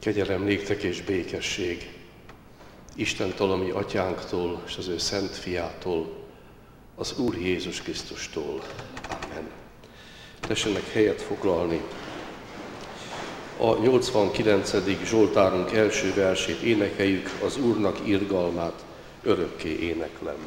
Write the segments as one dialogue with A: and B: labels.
A: Kegyelem néktek és békesség Istentől, a mi atyánktól, és az ő szent fiától, az Úr Jézus Krisztustól. Amen. Tessenek helyet foglalni. A 89. Zsoltárunk első versét énekeljük, az Úrnak irgalmát örökké éneklem.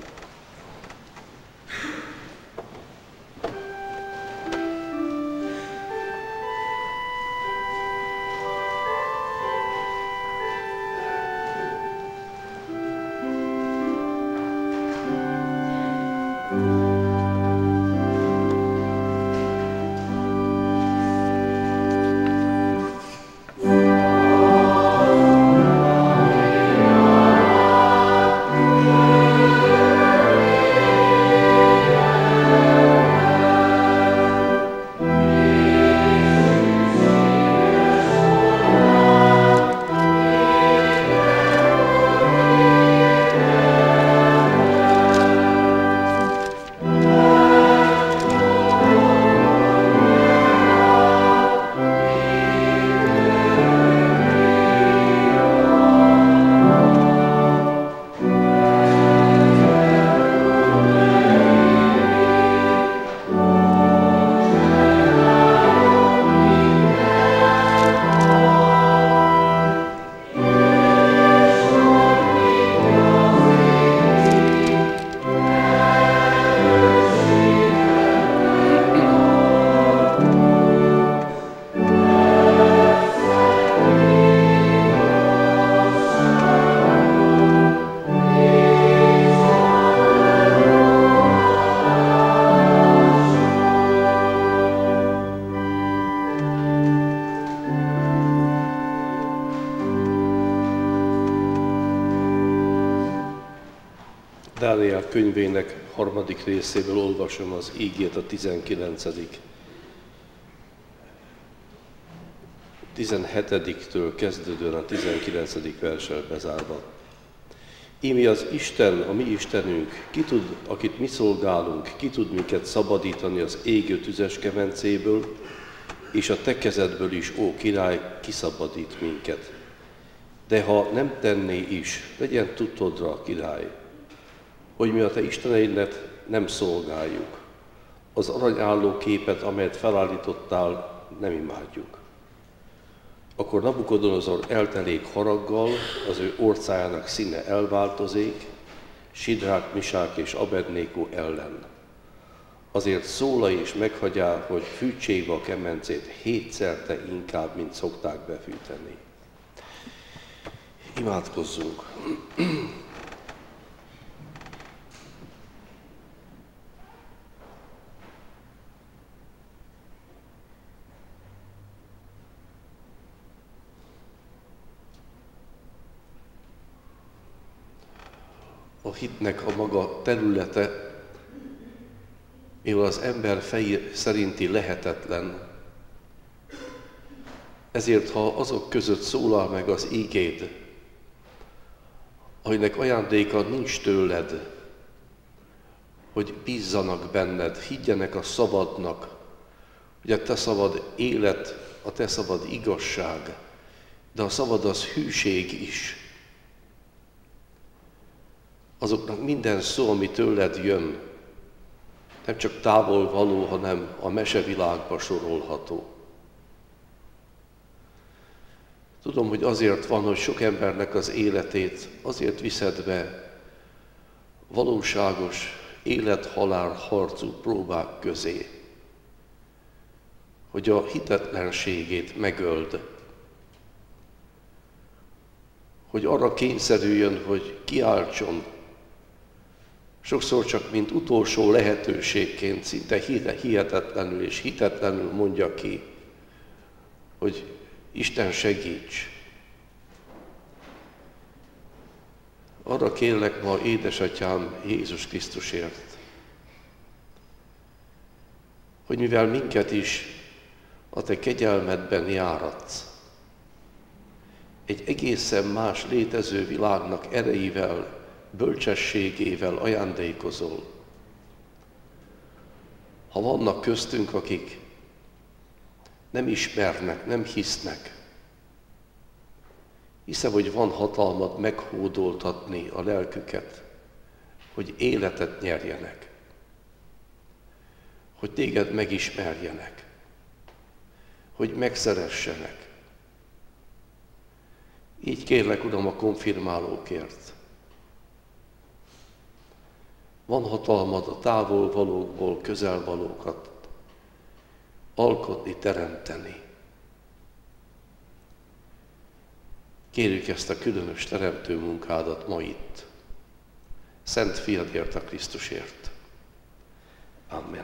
A: Dániel könyvének 3. részéből olvasom az ígét, a 19. 17-től kezdődően a 19. verssel bezárva. Íme az Isten, a mi Istenünk, ki tud, akit mi szolgálunk, ki tud minket szabadítani az égő tüzes kemencéből, és a te kezedből is, ó király, kiszabadít minket. De ha nem tenné is, legyen tudtodra, király, hogy mi a te isteneidnek nem szolgáljuk. Az aranyálló képet, amelyet felállítottál, nem imádjuk. Akkor Nabukodonozor eltelik haraggal, az ő orcájának színe elváltozik, Sidrák, Misák és Abednékó ellen. Azért szólaj és meghagyjál, hogy fűtsék be a kemencét 7-szerte inkább, mint szokták befűteni. Imádkozzunk! A hitnek a maga területe, mivel az ember fej szerinti lehetetlen, ezért ha azok között szólal meg az ígéd, aminek ajándéka nincs tőled, hogy bízzanak benned, higgyenek a szabadnak, hogy a te szabad élet, a te szabad igazság, de a szabad az hűség is. Azoknak minden szó, ami tőled jön, nem csak távol való, hanem a mesevilágba sorolható. Tudom, hogy azért van, hogy sok embernek az életét azért viszed be valóságos élet-halál harcú próbák közé, hogy a hitetlenségét megöld, hogy arra kényszerüljön, hogy kiáltson, sokszor csak mint utolsó lehetőségként, szinte hihetetlenül és hitetlenül mondja ki, hogy Isten segíts. Arra kérlek ma, édesatyám, Jézus Krisztusért, hogy mivel minket is a te kegyelmedben járatsz, egy egészen más létező világnak erejével, bölcsességével ajándékozol. Ha vannak köztünk, akik nem ismernek, nem hisznek, Hiszem, hogy van hatalmad meghódoltatni a lelküket, hogy életet nyerjenek, hogy téged megismerjenek, hogy megszeressenek. Így kérlek, Uram, a konfirmálókért. Van hatalmad a távolvalókból közelvalókat alkotni, teremteni. Kérjük ezt a különös teremtő munkádat ma itt. Szent Fiadért, a Krisztusért. Amen.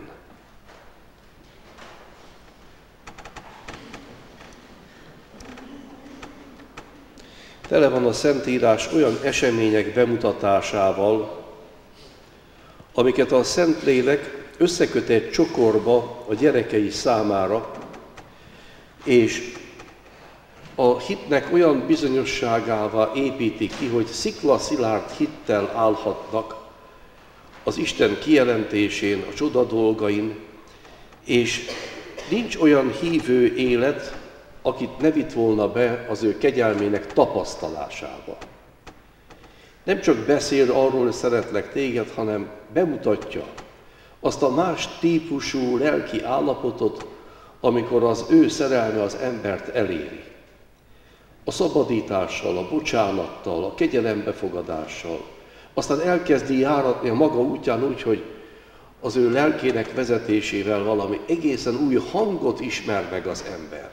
A: Tele van a Szentírás olyan események bemutatásával, amiket a Szentlélek összeköt egy csokorba a gyerekei számára, és a hitnek olyan bizonyosságává építik ki, hogy sziklaszilárd hittel állhatnak az Isten kijelentésén, a csoda dolgain, és nincs olyan hívő élet, akit ne vitt volna be az ő kegyelmének tapasztalásába. Nem csak beszél arról, hogy szeretlek téged, hanem bemutatja azt a más típusú lelki állapotot, amikor az ő szerelme az embert eléri. A szabadítással, a bocsánattal, a kegyelembefogadással. Aztán elkezdi járatni a maga útján úgy, hogy az ő lelkének vezetésével valami egészen új hangot ismer meg az ember.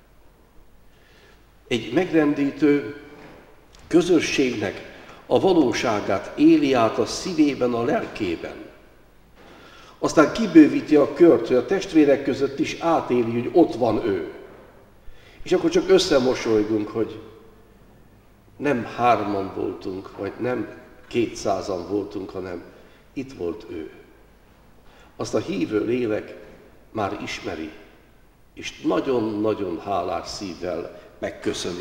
A: Egy megrendítő közösségnek a valóságát éli át a szívében, a lelkében. Aztán kibővíti a kört, hogy a testvérek között is átéli, hogy ott van ő. És akkor csak összemosolygunk, hogy nem 3-an voltunk, vagy nem 200-an voltunk, hanem itt volt ő. Azt a hívő lélek már ismeri, és nagyon-nagyon hálás szívvel megköszöni.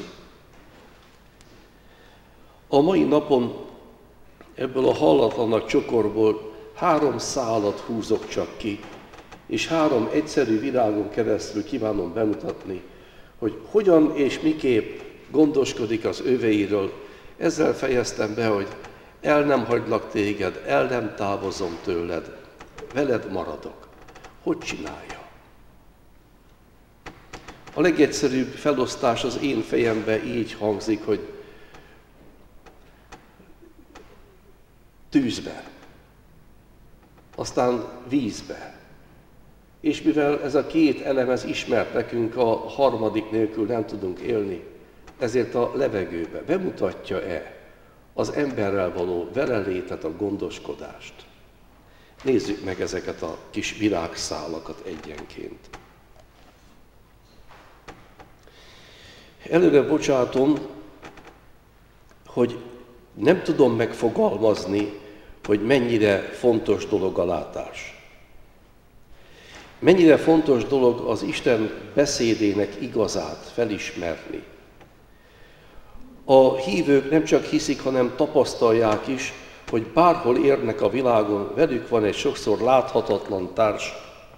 A: A mai napon ebből a hallatlanak csokorból 3 szálat húzok csak ki, és 3 egyszerű világon keresztül kívánom bemutatni, hogy hogyan és miképp gondoskodik az öveiről. Ezzel fejeztem be, hogy el nem hagylak téged, el nem távozom tőled, veled maradok. Hogy csinálja? A legegyszerűbb felosztás az én fejembe így hangzik, hogy tűzbe, aztán vízbe. És mivel ez a 2 elem ez ismert nekünk, a harmadik nélkül nem tudunk élni, ezért a levegőbe bemutatja-e az emberrel való velelétet, a gondoskodást. Nézzük meg ezeket a kis virágszálakat egyenként. Előre bocsátom, hogy nem tudom megfogalmazni, hogy mennyire fontos dolog a látás. Mennyire fontos dolog az Isten beszédének igazát felismerni. A hívők nem csak hiszik, hanem tapasztalják is, hogy bárhol érnek a világon, velük van egy sokszor láthatatlan társ,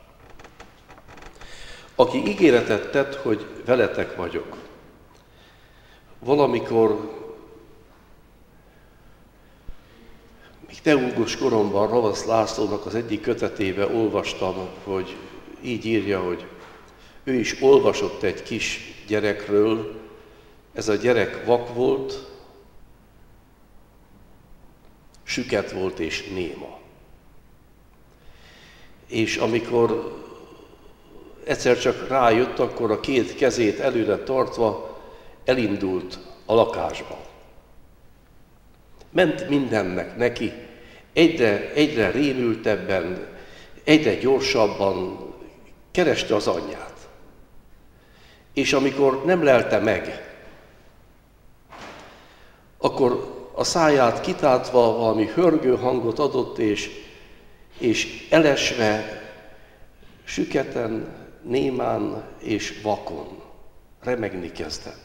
A: aki ígéretet tett, hogy veletek vagyok. Valamikor, még teológus koromban Ravasz Lászlónak az egyik kötetébe olvastam, hogy így írja, hogy ő is olvasott egy kis gyerekről, ez a gyerek vak volt, süket volt és néma. És amikor egyszer csak rájött, akkor a 2 kezét előre tartva elindult a lakásba. Ment mindennek neki, egyre rémültebben, egyre gyorsabban kereste az anyját. És amikor nem lelte meg, akkor a száját kitátva valami hörgő hangot adott, és elesve, süketen, némán és vakon remegni kezdett.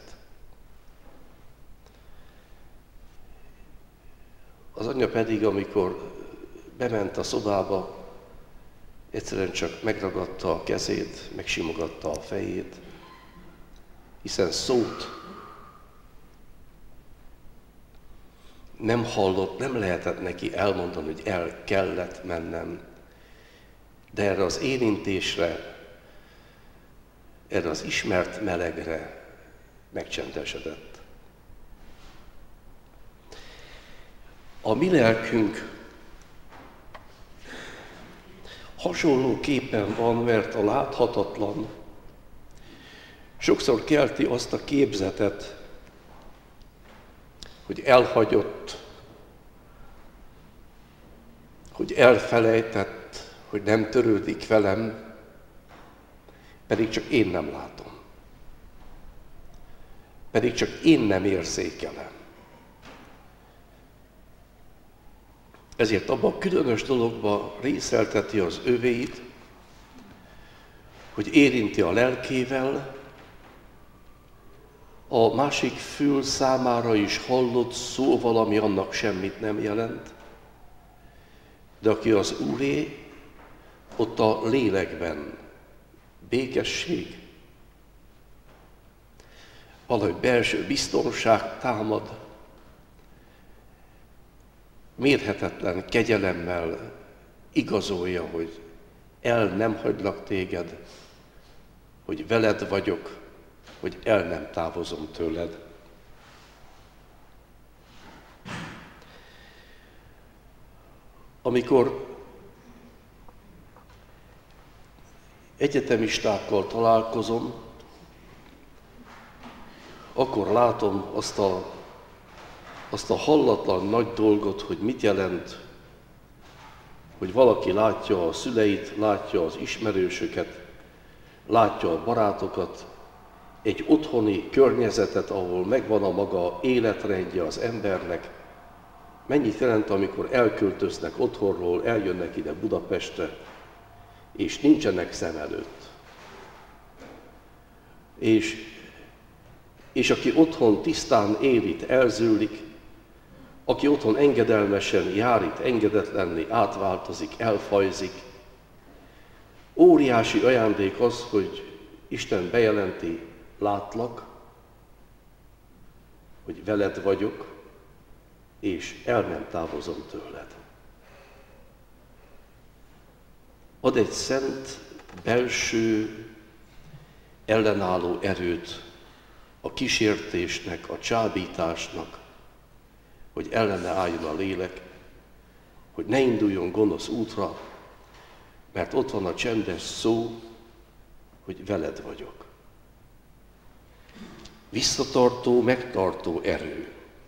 A: Az anyja pedig, amikor bement a szobába, egyszerűen csak megragadta a kezét, megsimogatta a fejét, hiszen szót nem hallott, nem lehetett neki elmondani, hogy el kellett mennem. De erre az érintésre, erre az ismert melegre megcsendesedett. A mi lelkünk hasonlóképpen van, mert a láthatatlan sokszor kelti azt a képzetet, hogy elhagyott, hogy elfelejtett, hogy nem törődik velem, pedig csak én nem látom. Pedig csak én nem érzékelem. Ezért abban a különös dologban részelteti az övéit, hogy érinti a lelkével, a másik fül számára is hallott szó valami annak semmit nem jelent, de aki az Úré, ott a lélekben békesség, valahogy belső biztonság támad, mérhetetlen kegyelemmel igazolja, hogy el nem hagylak téged, hogy veled vagyok, hogy el nem távozom tőled. Amikor egyetemistákkal találkozom, akkor látom azt a hallatlan nagy dolgot, hogy mit jelent, hogy valaki látja a szüleit, látja az ismerősöket, látja a barátokat, egy otthoni környezetet, ahol megvan a maga életrendje az embernek. Mennyit jelent, amikor elköltöznek otthonról, eljönnek ide Budapestre, és nincsenek szem előtt. És aki otthon tisztán él itt, elzőlik, aki otthon engedelmesen jár itt, engedetlenni, átváltozik, elfajzik. Óriási ajándék az, hogy Isten bejelenti, látlak, hogy veled vagyok, és el nem távozom tőled. Ad egy szent, belső, ellenálló erőt a kísértésnek, a csábításnak, hogy ellene álljon a lélek, hogy ne induljon gonosz útra, mert ott van a csendes szó, hogy veled vagyok. Visszatartó, megtartó erő.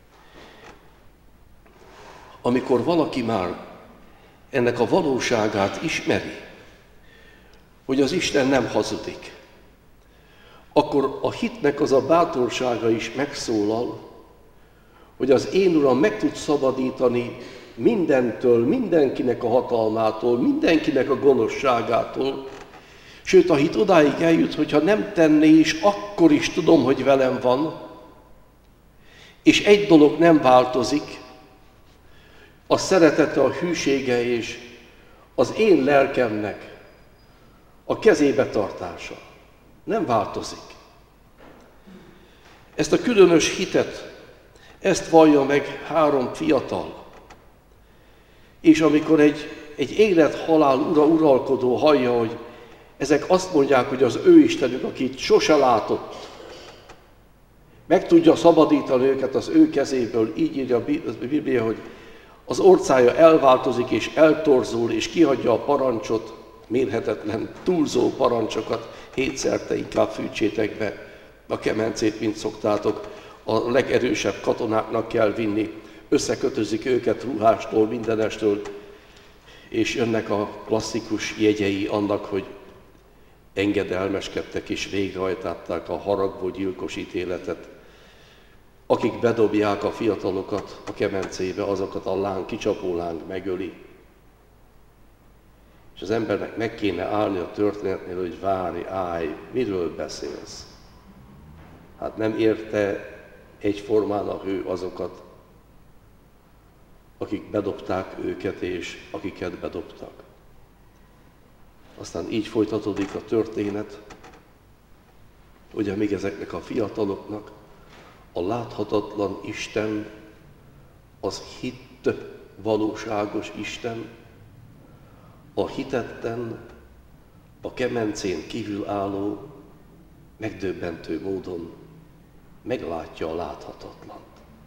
A: Amikor valaki már ennek a valóságát ismeri, hogy az Isten nem hazudik, akkor a hitnek az a bátorsága is megszólal, hogy az én Uram meg tud szabadítani mindentől, mindenkinek a hatalmától, mindenkinek a gonoszságától. Sőt, a hit odáig eljut, hogyha nem tenné is, akkor is tudom, hogy velem van. És egy dolog nem változik, a szeretete, a hűsége és az én lelkemnek a kezébe tartása. Nem változik. Ezt a különös hitet, ezt vallja meg 3 fiatal. És amikor egy élet-halál uralkodó hallja, hogy ezek azt mondják, hogy az ő Istenük, akit sose látott, meg tudja szabadítani őket az ő kezéből, így írja a Biblia, hogy az orcája elváltozik és eltorzul, és kihagyja a parancsot, mérhetetlen, túlzó parancsokat, 7-szer te inkább fűtsétek be a kemencét, mint szoktátok, a legerősebb katonáknak kell vinni, összekötözik őket ruhástól, mindenestől, és jönnek a klasszikus jegyei annak, hogy engedelmeskedtek és végrehajtották a haragvó gyilkos ítéletet. Akik bedobják a fiatalokat a kemencébe, azokat a kicsapó láng megöli. És az embernek meg kéne állni a történetnél, hogy állj, miről beszélsz? Hát nem érte egyformán a hő azokat, akik bedobták őket és akiket bedobtak. Aztán így folytatódik a történet, hogy még ezeknek a fiataloknak a láthatatlan Isten az hitt valóságos Isten, a hitetten, a kemencén kívül álló, megdöbbentő módon meglátja a láthatatlant.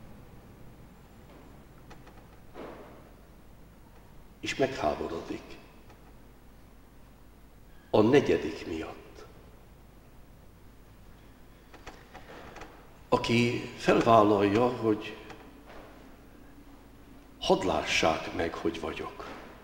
A: És megháborodik. A negyedik miatt. Aki felvállalja, hogy hadd lássák meg, hogy vagyok.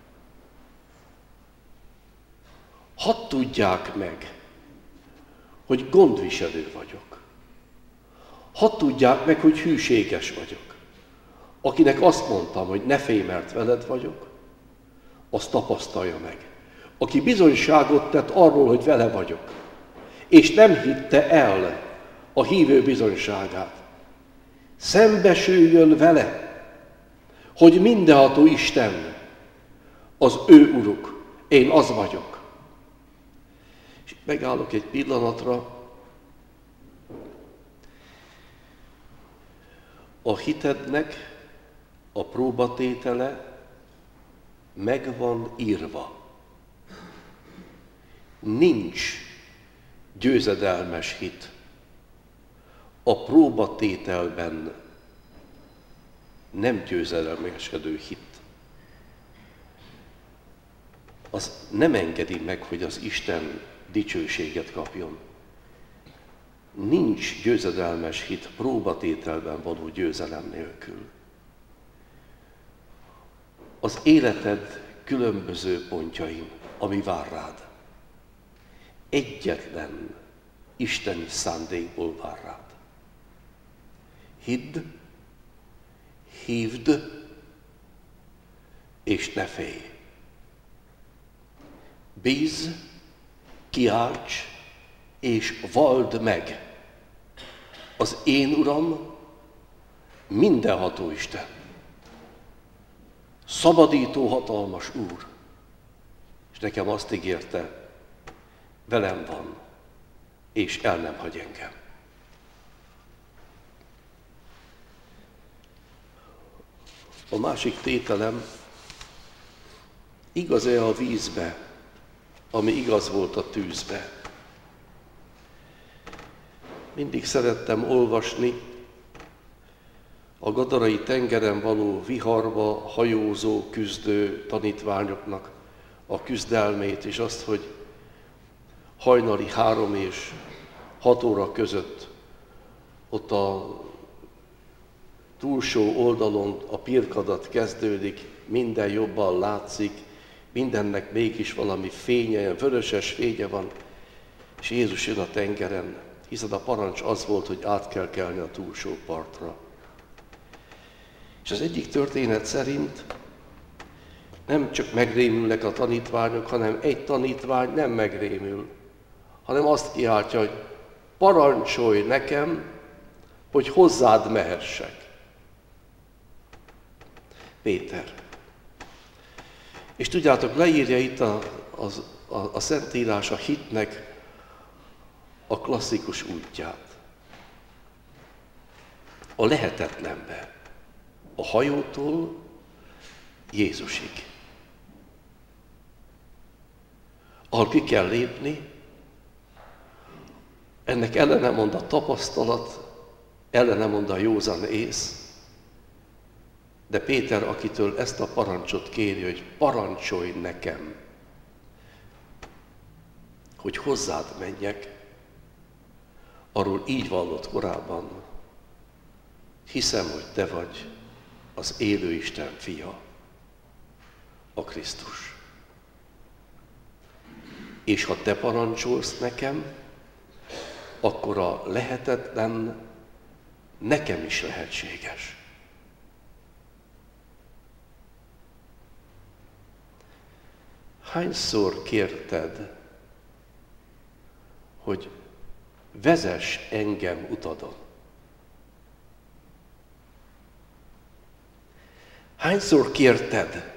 A: Hadd tudják meg, hogy gondviselő vagyok. Hadd tudják meg, hogy hűséges vagyok. Akinek azt mondtam, hogy ne félj, mert veled vagyok, azt tapasztalja meg. Aki bizonyságot tett arról, hogy vele vagyok, és nem hitte el a hívő bizonyságát, szembesüljön vele, hogy mindenható Isten az ő uruk, én az vagyok. És megállok egy pillanatra. A hitednek a próbatétele meg van írva. Nincs győzedelmes hit. A próbatételben nem győzedelmeskedő hit. Az nem engedi meg, hogy az Isten dicsőséget kapjon. Nincs győzedelmes hit próbatételben való győzelem nélkül. Az életed különböző pontjain, ami vár rád, egyetlen isteni szándékból vár rád. Hidd, hívd, és ne félj. Bízz, kiálts, és valld meg. Az én Uram mindenható Isten. Szabadító hatalmas Úr. És nekem azt ígérte, velem van, és el nem hagy engem. A másik tételem, igaz-e a vízbe, ami igaz volt a tűzbe? Mindig szerettem olvasni a Gadarai tengeren való viharba hajózó, küzdő tanítványoknak a küzdelmét, és azt, hogy hajnali 3 és 6 óra között ott a túlsó oldalon a pirkadat kezdődik, minden jobban látszik, mindennek mégis valami fénye, vöröses fénye van, és Jézus jön a tengeren, hiszen a parancs az volt, hogy át kell kelni a túlsó partra. És az egyik történet szerint nem csak megrémülnek a tanítványok, hanem egy tanítvány nem megrémül, hanem azt kiáltja, hogy parancsolj nekem, hogy hozzád mehessek. Péter. És tudjátok, leírja itt a Szentírás a hitnek a klasszikus útját. A lehetetlenbe. A hajótól Jézusig. Ahol ki kell lépni, ennek ellene mond a tapasztalat, ellene mond a józan ész, de Péter, akitől ezt a parancsot kéri, hogy parancsolj nekem, hogy hozzád menjek, arról így vallott korábban, hiszem, hogy te vagy az élő Isten fia, a Krisztus. És ha te parancsolsz nekem, akkor a lehetetlen nekem is lehetséges. Hányszor kérted, hogy vezess engem utadon? Hányszor kérted,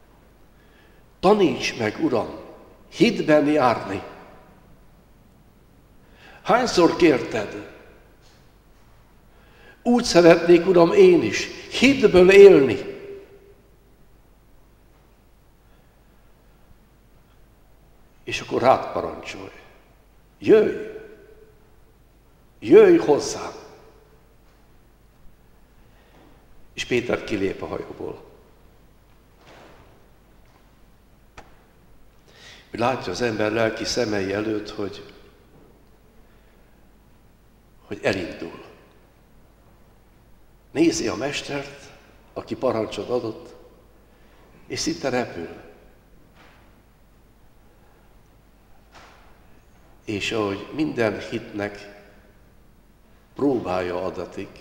A: taníts meg, Uram, hitben járni? Hányszor kérted, Úgy szeretnék, Uram, én is hitből élni. És akkor rád parancsolj. Jöjj! Jöjj hozzám! És Péter kilép a hajóból. Látja az ember lelki szemei előtt, hogy elindul. Nézi a mestert, aki parancsot adott, és szinte repül. És ahogy minden hitnek próbája adatik,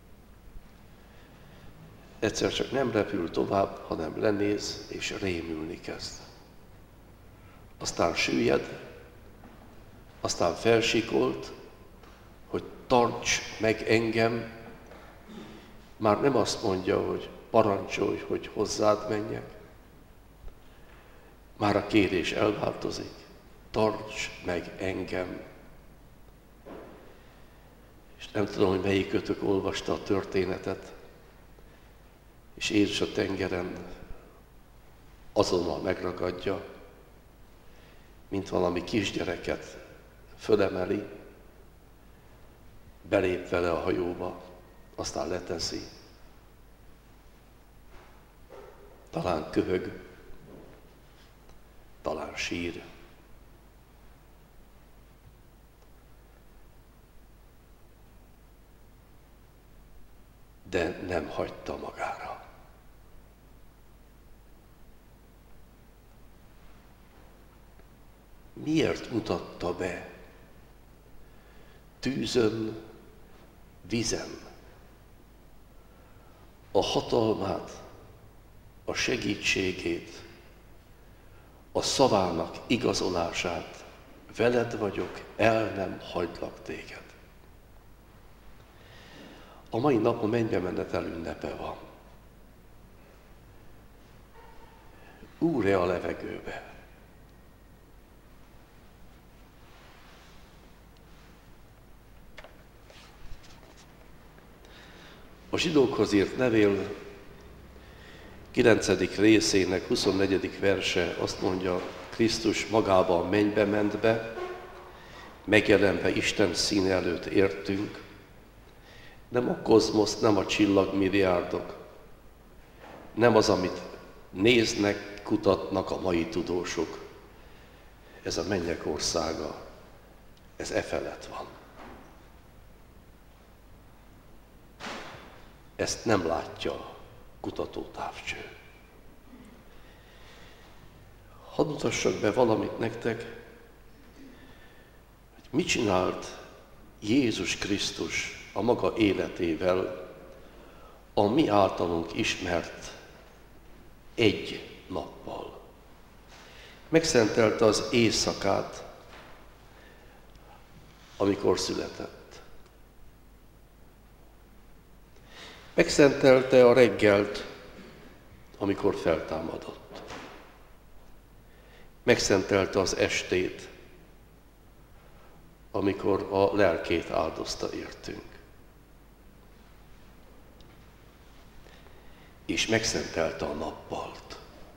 A: egyszer csak nem repül tovább, hanem lenéz és rémülni kezd. Aztán süllyed, aztán felsikolt, hogy tarts meg engem. Már nem azt mondja, hogy parancsolj, hogy hozzád menjek. Már a kérés elváltozik. Tarts meg engem. És nem tudom, hogy melyikötök olvasta a történetet, és Jézus a tengeren azonnal megragadja, mint valami kisgyereket fölemeli, belép vele a hajóba, aztán leteszi. Talán köhög, talán sír. De nem hagyta magára. Miért mutatta be tűzön, vízen a hatalmát, a segítségét, a szavának igazolását? Veled vagyok, el nem hagylak téged. A mai nap a mennybe menetel ünnepe van. Úr-e a levegőbe? A zsidókhoz írt levél 9. részének 24. verse azt mondja, Krisztus magában mennybe ment be, megjelenve Isten színe előtt értünk, nem a kozmosz, nem a csillagmilliárdok, nem az, amit néznek, kutatnak a mai tudósok. Ez a mennyek országa, ez e felett van. Ezt nem látja a kutatótávcső. Hadd mutassak be valamit nektek, hogy mit csinált Jézus Krisztus a maga életével a mi általunk ismert egy nappal. Megszentelte az éjszakát, amikor született. Megszentelte a reggelt, amikor feltámadott. Megszentelte az estét, amikor a lelkét áldozta értünk. És megszentelte a nappalt,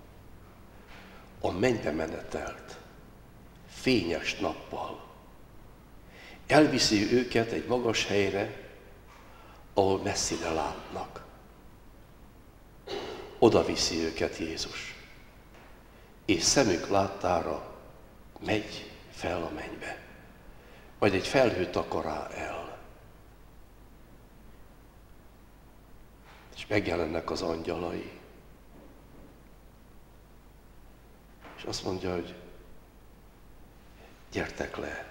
A: a mennybe menetelt, fényes nappal. Elviszi őket egy magas helyre, ahol messzire látnak. Oda viszi őket Jézus. És szemük láttára megy fel a mennybe. Vagy egy felhő takará el. És megjelennek az angyalai. És azt mondja, hogy gyertek le.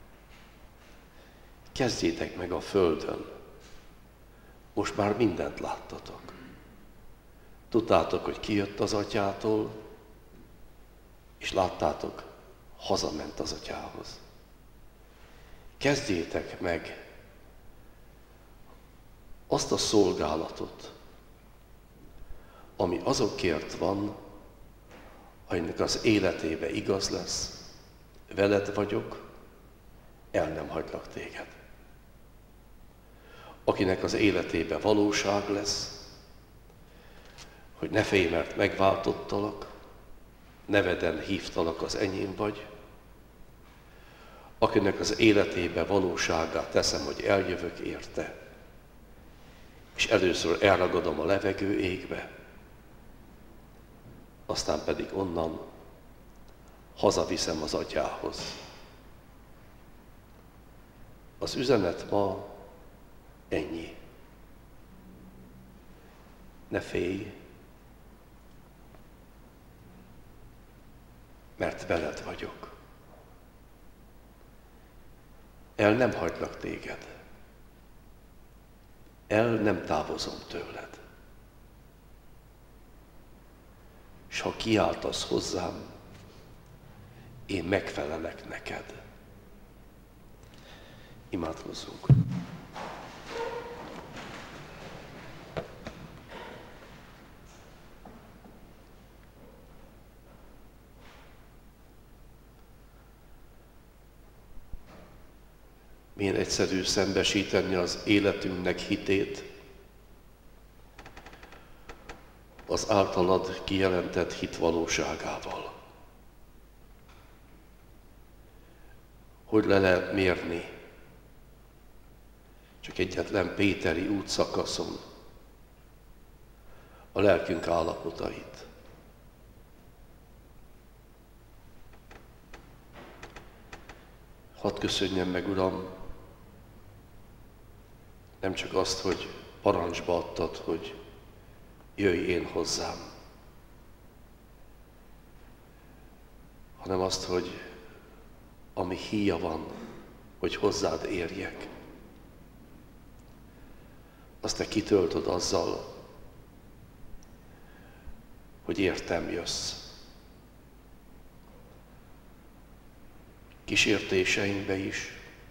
A: Kezdjétek meg a földön. Most már mindent láttatok. Tudtátok, hogy ki jött az atyától, és láttátok, hazament az atyához. Kezdjétek meg azt a szolgálatot, ami azokért van, akinek az életébe igaz lesz, veled vagyok, el nem hagylak téged. akinek az életébe valóság lesz, hogy ne félj, mert megváltottalak, neveden hívtalak, az enyém vagy, akinek az életébe valóságát teszem, hogy eljövök érte, és először elragadom a levegő égbe, aztán pedig onnan hazaviszem az atyához. Az üzenet ma ennyi. Ne félj, mert veled vagyok. El nem hagylak téged. El nem távozom tőled. És ha kiáltasz hozzám, én megfelelek neked. Imádkozzunk. Milyen egyszerű szembesíteni az életünknek hitét az általad kijelentett hit valóságával. Hogy le lehet mérni csak egyetlen péteri útszakaszon a lelkünk állapotait. Hadd köszönjem meg, Uram, nem csak azt, hogy parancsba adtad, hogy jöjj én hozzám, hanem azt, hogy ami híja van, hogy hozzád érjek, azt te kitöltöd azzal, hogy értem jössz. Kísértéseimbe is,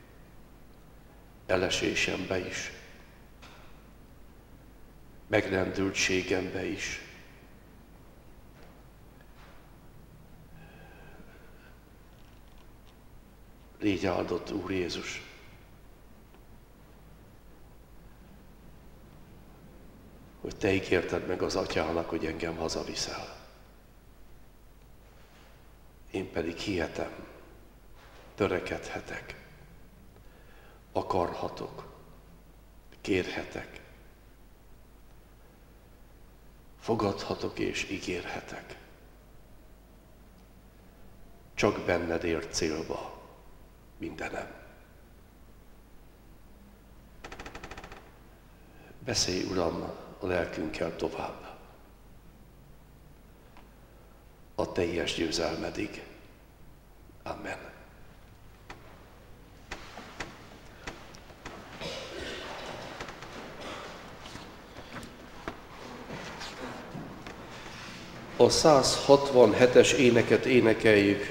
A: elesésembe is, megrendültségembe is. Légy áldott, Úr Jézus! Hogy te ígérted meg az atyának, hogy engem hazaviszel. Én pedig hihetem, törekedhetek, akarhatok, kérhetek, fogadhatok és ígérhetek. Csak benned ért célba mindenem. Beszélj, Uram, a lelkünkkel tovább. A teljes győzelmedig. Amen. A 167-es éneket énekeljük.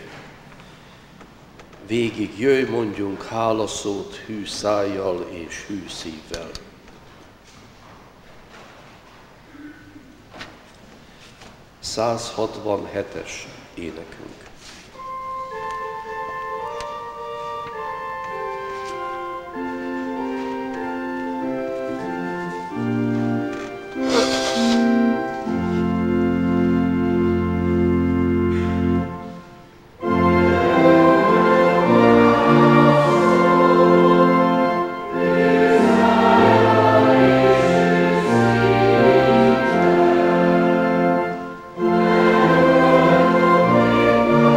A: Végig jöjj, mondjunk hálaszót hű szájjal és hű szívvel. 167-es énekünk.
B: Amen.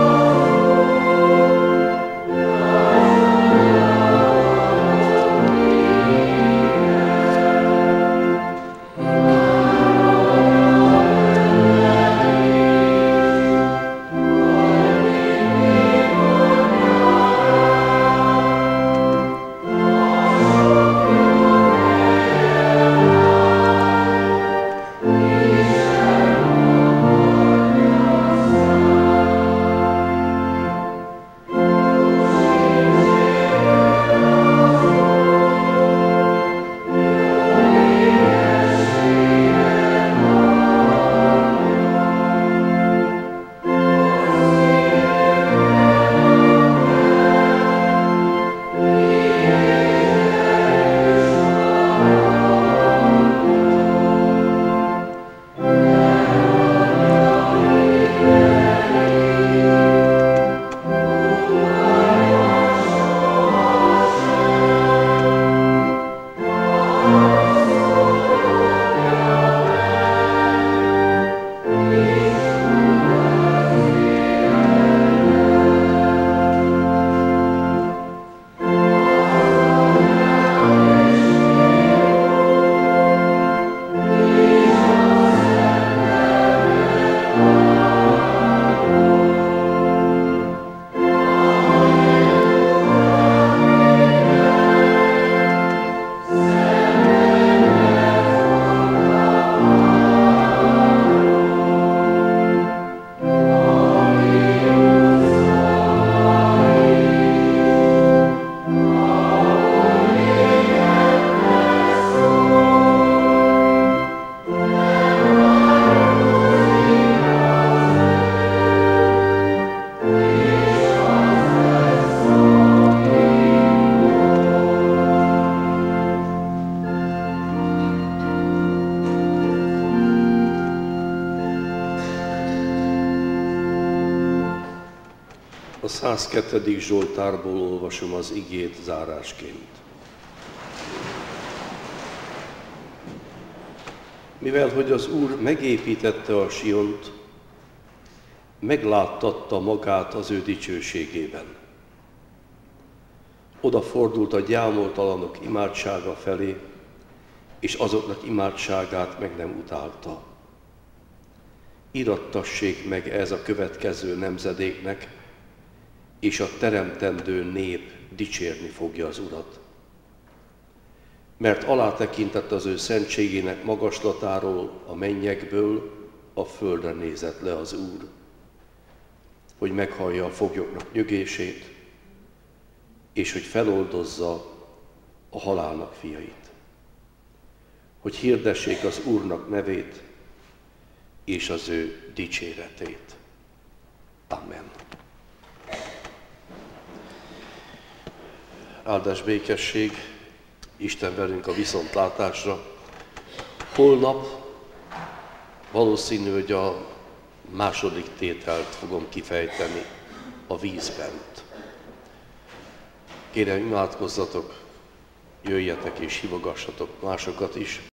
A: A 102. Zsoltárból olvasom az igét zárásként. Mivel hogy az Úr megépítette a Siont, megláttatta magát az ő dicsőségében. Odafordult a gyámoltalanok imádsága felé, és azoknak imádságát meg nem utálta. Irattassék meg ez a következő nemzedéknek, és a teremtendő nép dicsérni fogja az Urat. Mert alátekintett az ő szentségének magaslatáról, a mennyekből, a földre nézett le az Úr, hogy meghallja a foglyoknak nyögését, és hogy feloldozza a halálnak fiait. Hogy hirdessék az Úrnak nevét, és az ő dicséretét. Amen. Áldás, békesség, Isten velünk a viszontlátásra. Holnap valószínű, hogy a második tételt fogom kifejteni, a vízbent. Kérem, imádkozzatok, jöjjetek és hívogassatok másokat is.